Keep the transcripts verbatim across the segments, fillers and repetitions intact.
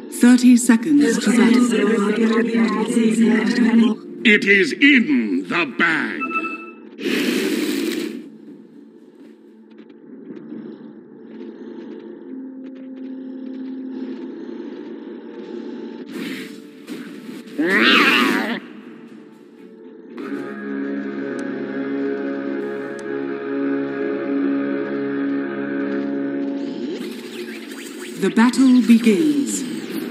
Thirty seconds to battle. It is in the bag. The battle begins.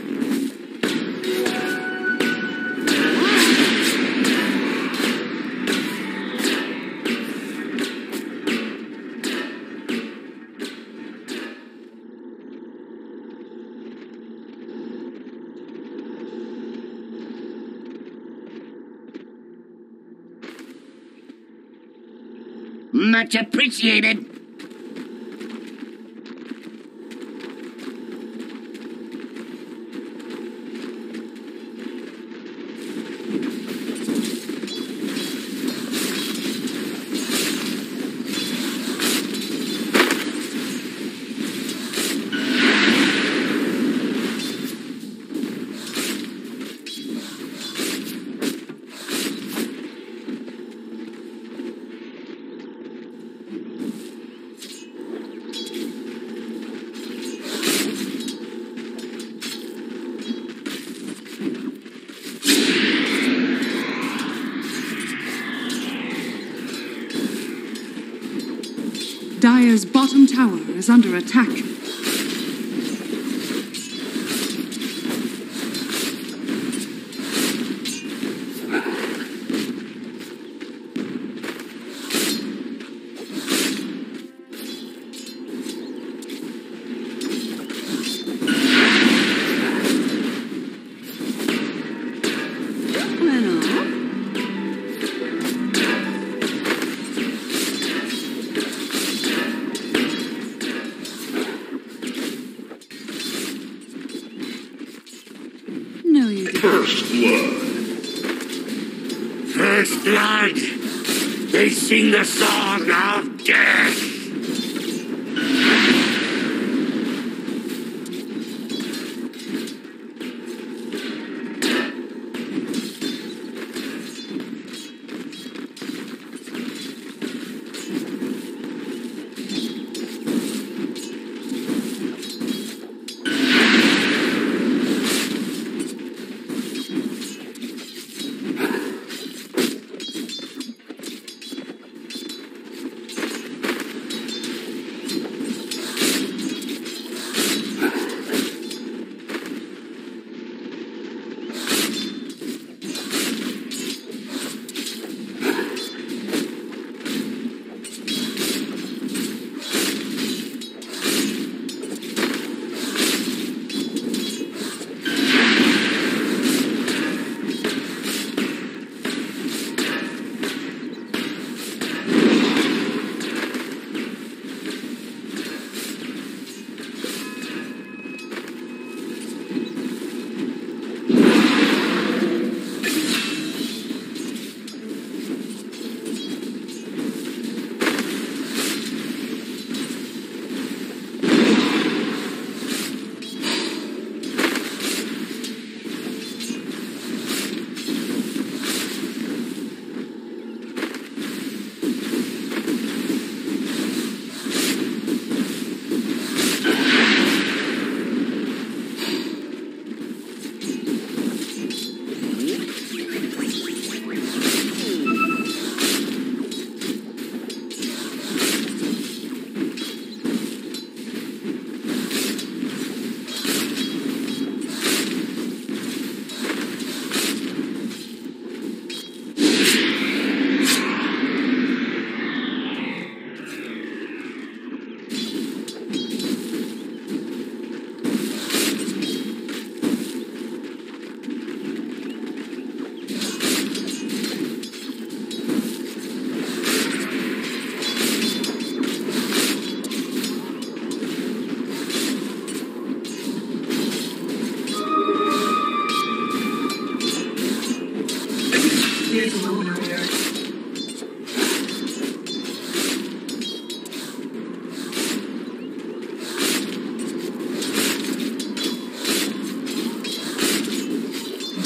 Much appreciated. Dire's bottom tower is under attack. First blood. First blood. They sing the song of death.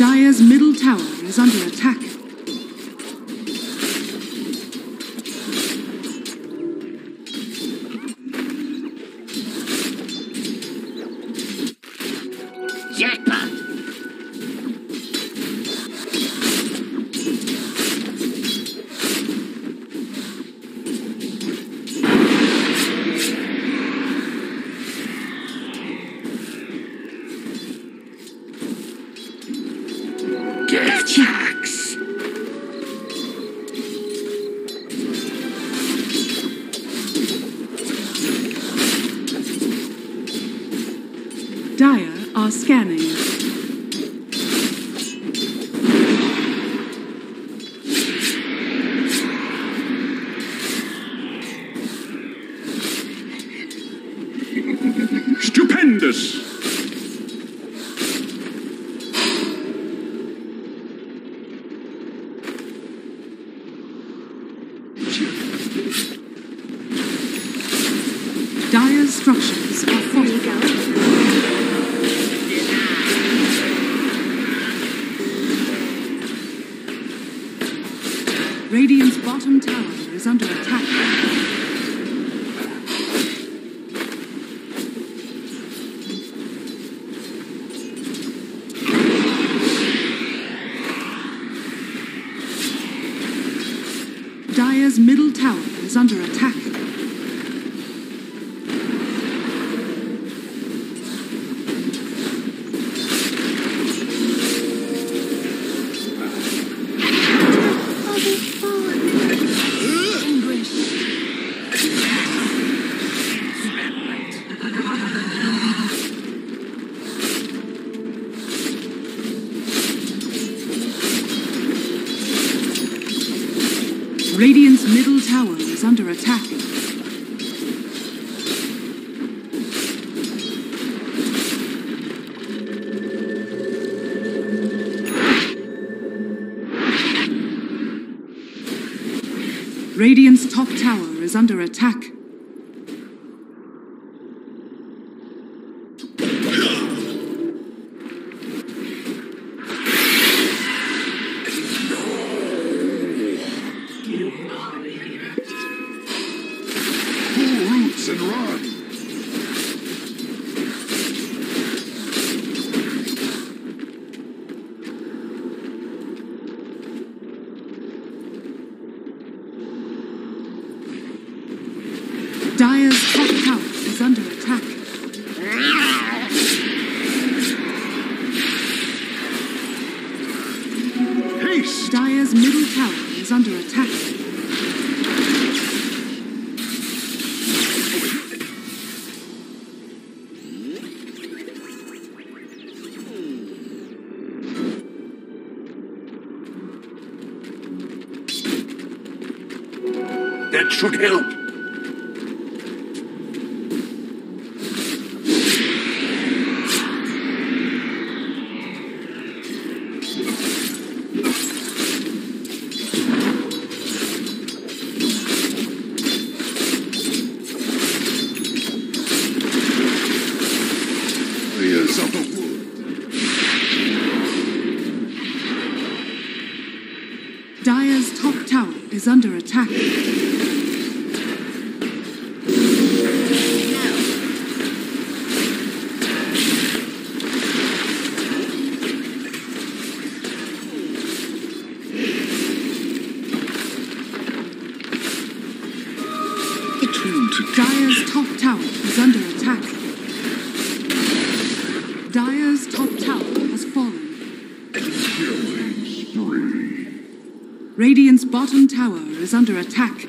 Dire's middle tower is under attack. Jackpot! Get jacks! Dire are scanning. Stupendous! Dire's structures are fortified. Radiant's bottom tower is under attack. Dire's middle tower is under attack. Radiant's middle tower is under attack. Radiant's top tower is under attack. Pull roots and run! Dire's top tower is under attack. Haste! Dire's middle tower is under attack. That should help. Warriors of the wood. Dire's top tower is under attack. Attune to Dire's top tower is under attack. Dire's top tower has fallen. killing spree. Radiant's bottom tower is under attack.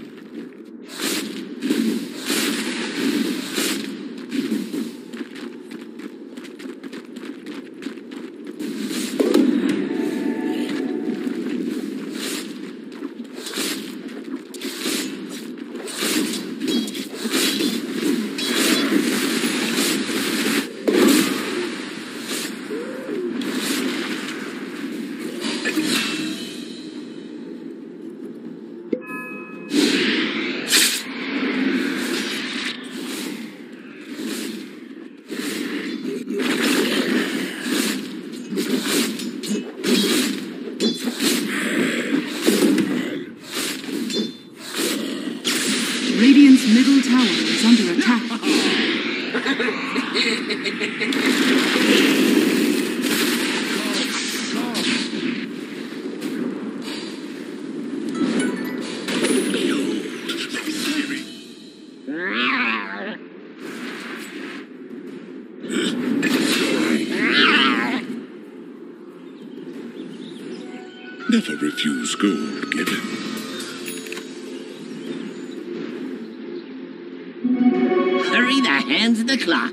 Never refuse gold given. Hurry the hands of the clock.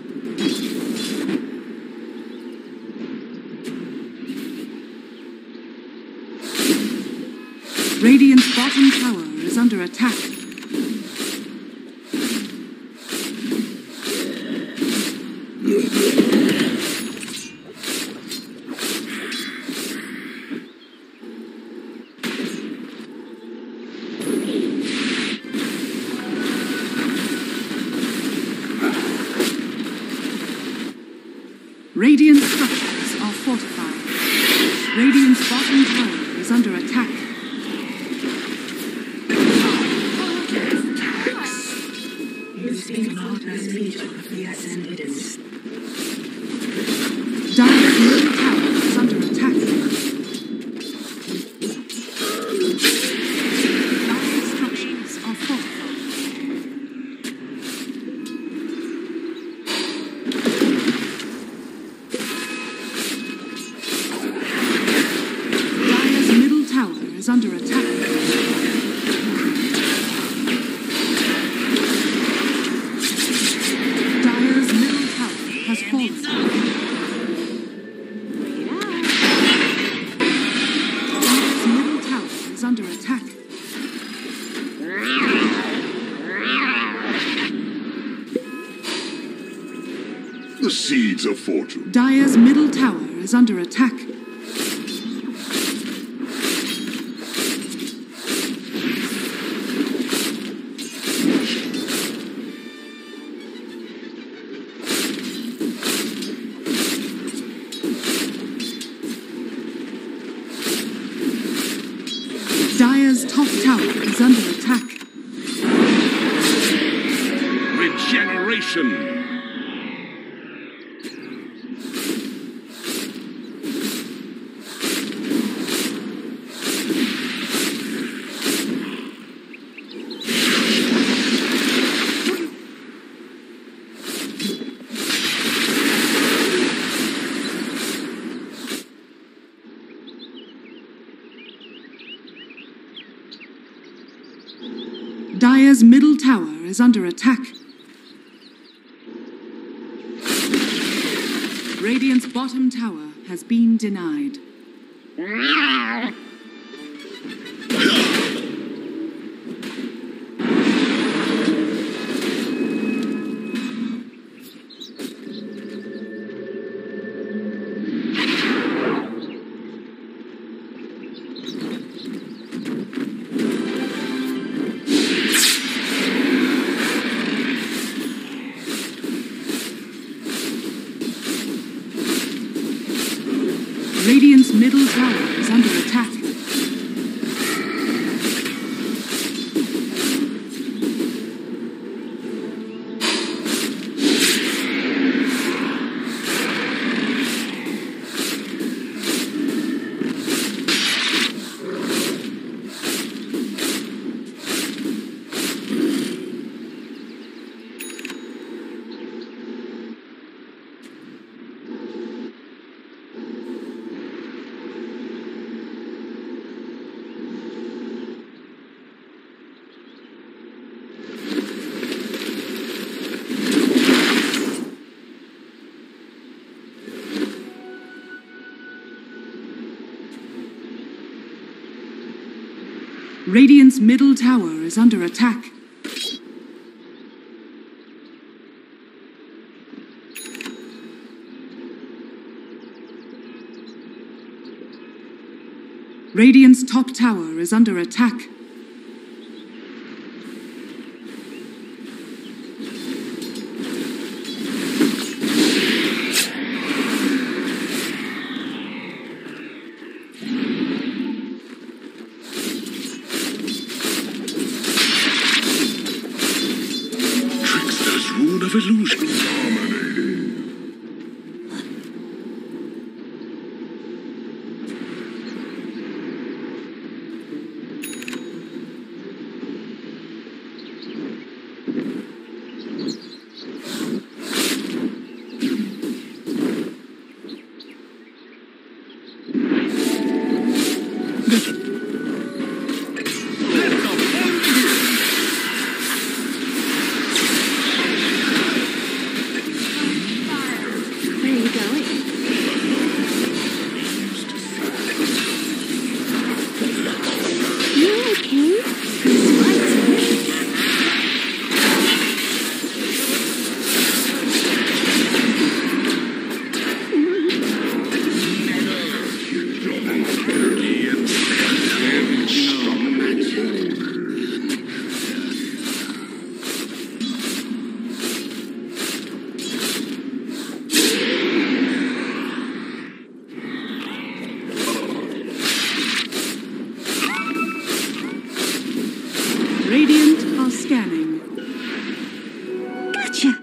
Radiant's bottom tower is under attack. Radiant structures are fortified. Radiant's bottom tower is under attack. Dire's middle tower is under attack. Dire's structures are fortified. Dire's middle tower is under attack. Dire's middle tower has fallen. Dire's middle tower is under attack. The seeds of fortune. Dire's middle tower is under attack. Dire's top tower is under attack. Regeneration. Dire's middle tower is under attack. Radiant's bottom tower has been denied. Radiant's middle tower is under attack. Radiant's middle tower is under attack. Radiant's top tower is under attack. Trickster's rune of illusion. Dominating. Where are you going? You okay? Radiant are scanning. Gotcha!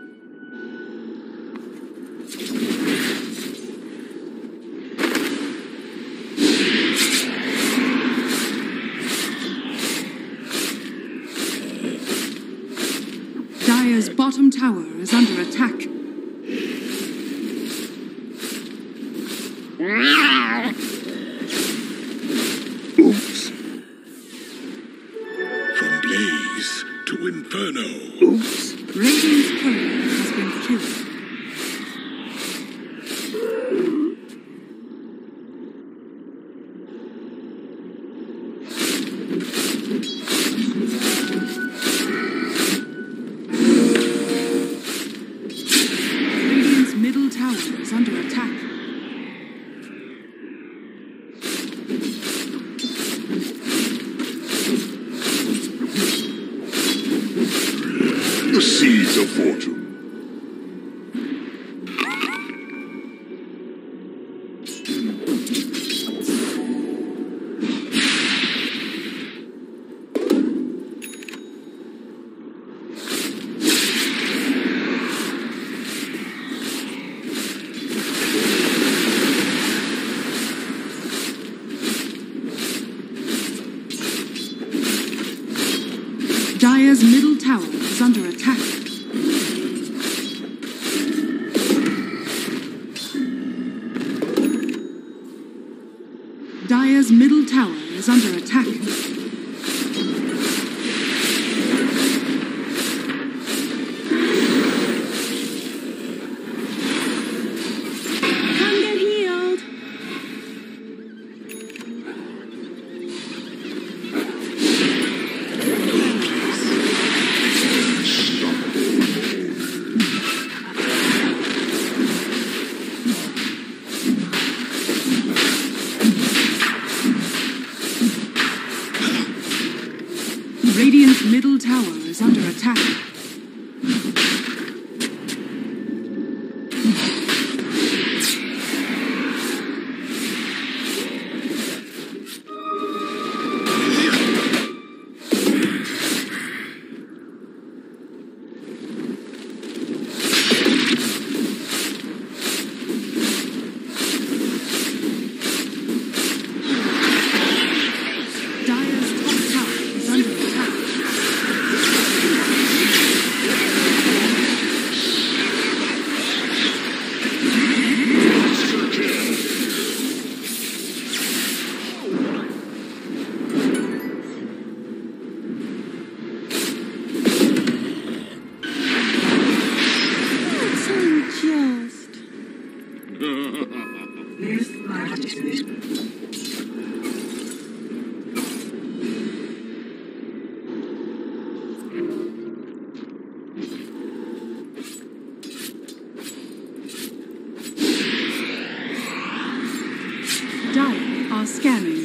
Dire's bottom tower is under attack. Oops. From blaze to inferno. Oops. Radiant's courier has been killed. Radiant's middle tower is under attack. The seeds of fortune. Dire's middle tower is under attack. Dire's middle tower is under attack. Come get healed! Radiant's middle tower is under attack. Dire's top tower is under attack. That's unjust. Dire are scanning.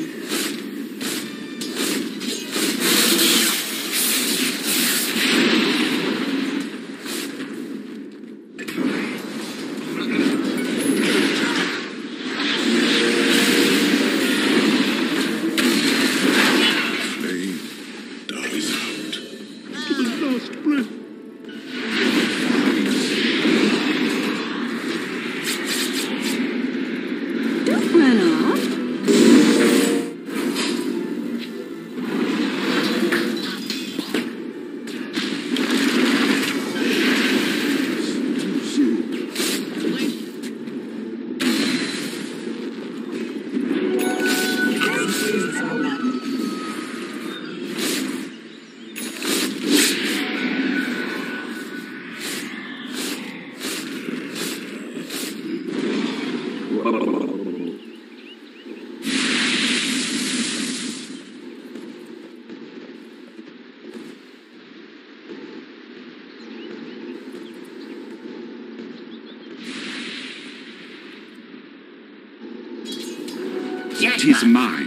It is mine.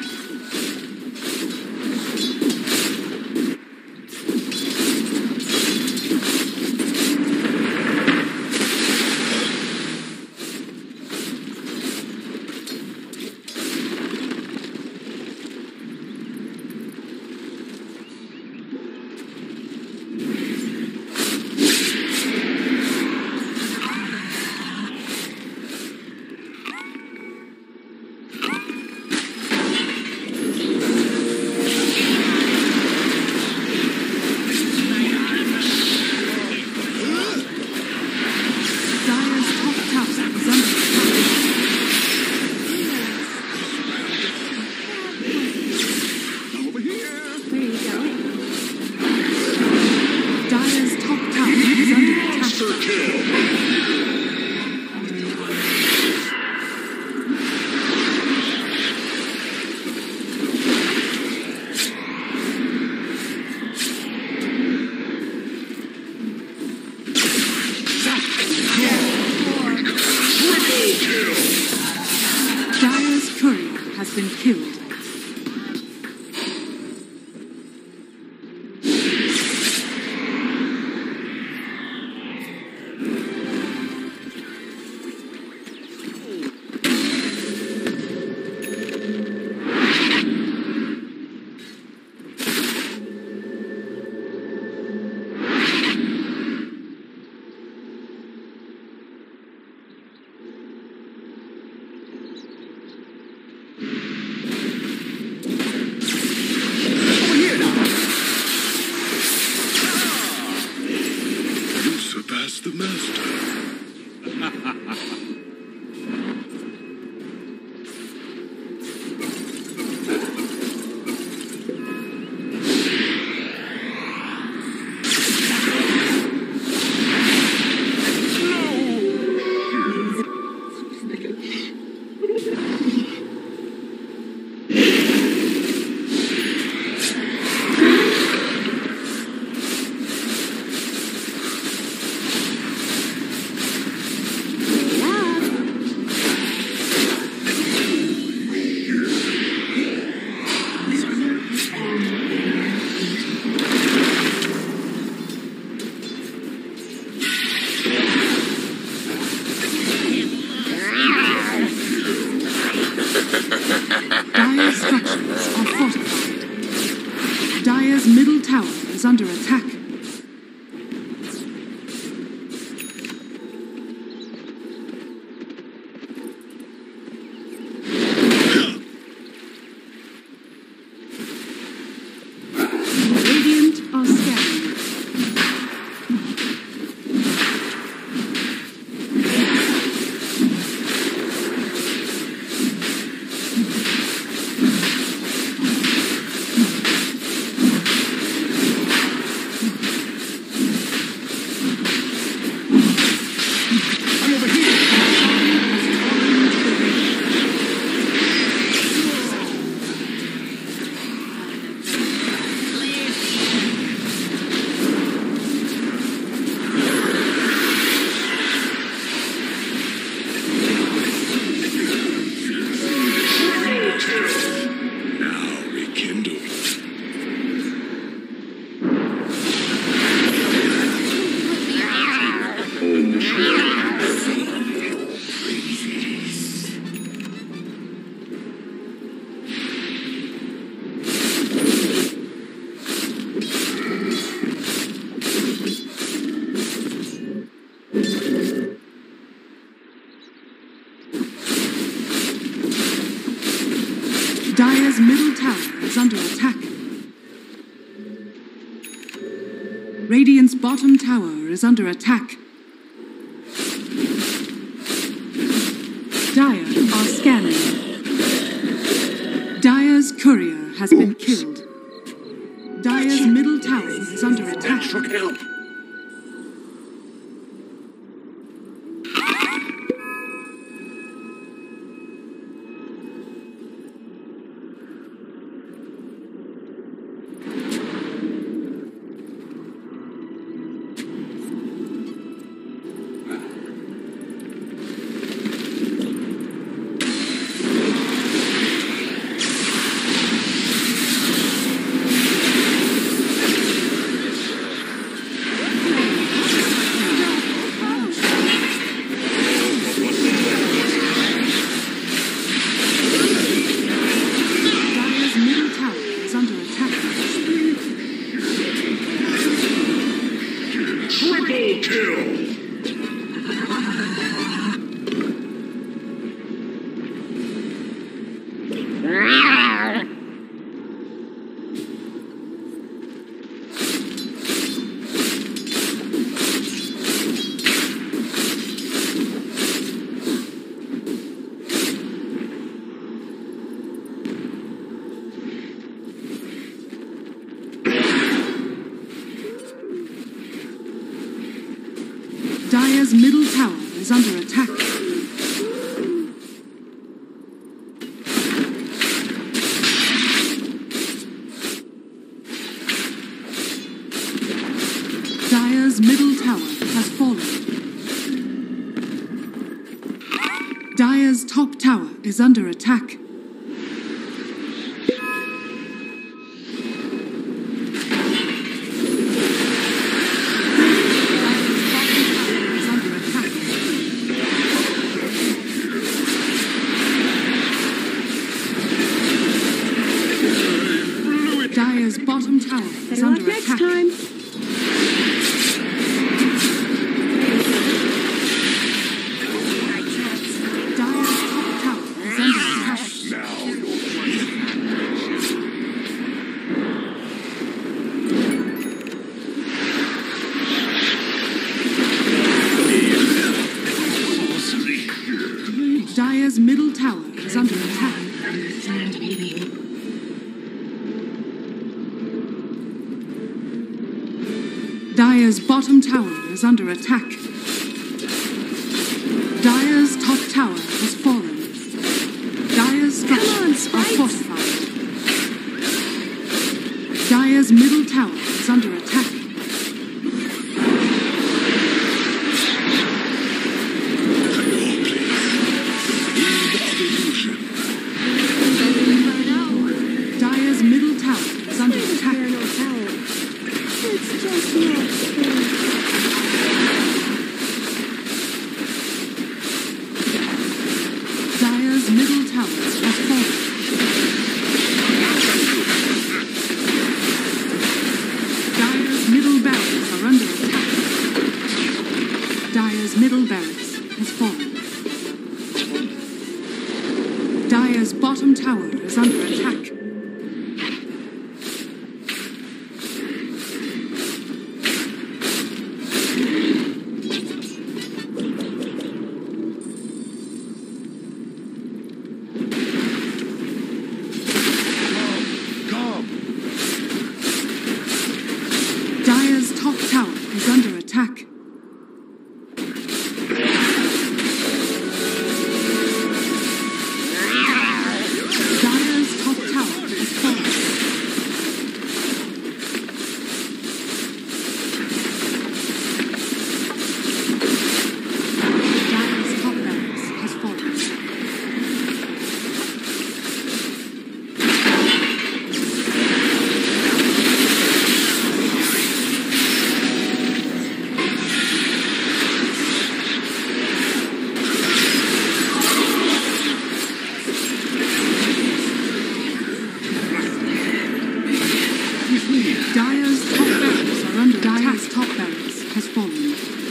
Been killed. The master. Dire's structures are fortified. Dire's middle tower is under attack. Radiant are scanning. Dire's middle tower is under attack. Radiant's bottom tower is under attack. Dire are scanning. Dire's courier has been killed. Dire's middle tower is under attack. Should help. is under attack. Dire's middle tower has fallen. Dire's top tower is under attack. Dire's bottom tower is Better under luck next attack. time. Dire's top tower is under attack. Now Dire's middle tower is under attack. Dire's bottom tower is under attack. Dire's top tower has fallen. Dire's structures are fortified. Dire's middle tower is under attack. Dire's middle tower is under attack. It's just not fair. Dire's middle tower has fallen. Dire's middle barracks are under attack. Dire's middle barracks has fallen. Dire's bottom tower is under attack. Dire's top tower is under attack. Dire's top tower is fallen. Dire's top barracks has fallen. Dire's top barracks are under Dire's attack. Top barracks has fallen.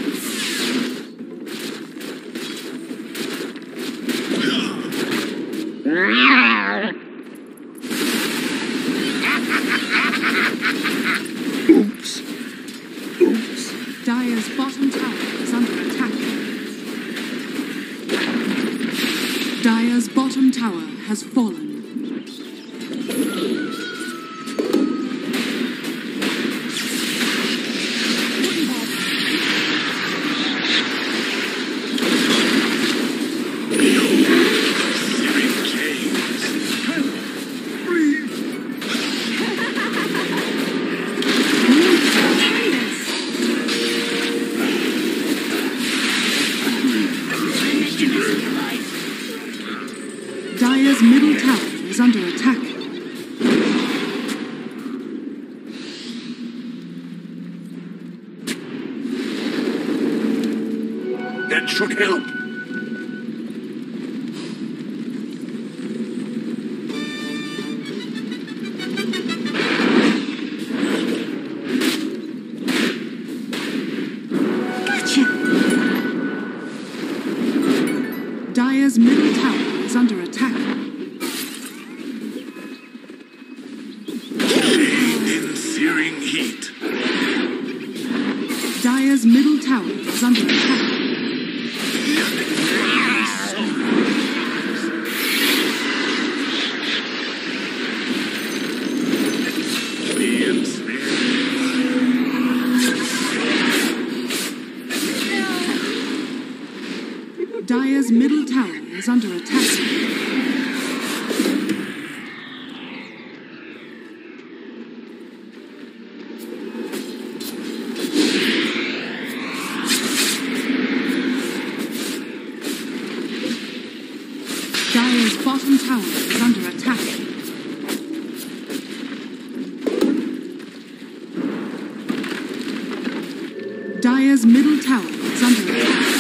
oops. Oops. Dire's bottom tower is under attack. Dire's bottom tower has fallen. Dire's middle tower is under attack. That should help. Dire's middle tower is under attack. In searing heat. Dire's middle tower is under attack. middle tower is under attack. Dire's bottom tower is under attack. Dire's middle tower is under attack.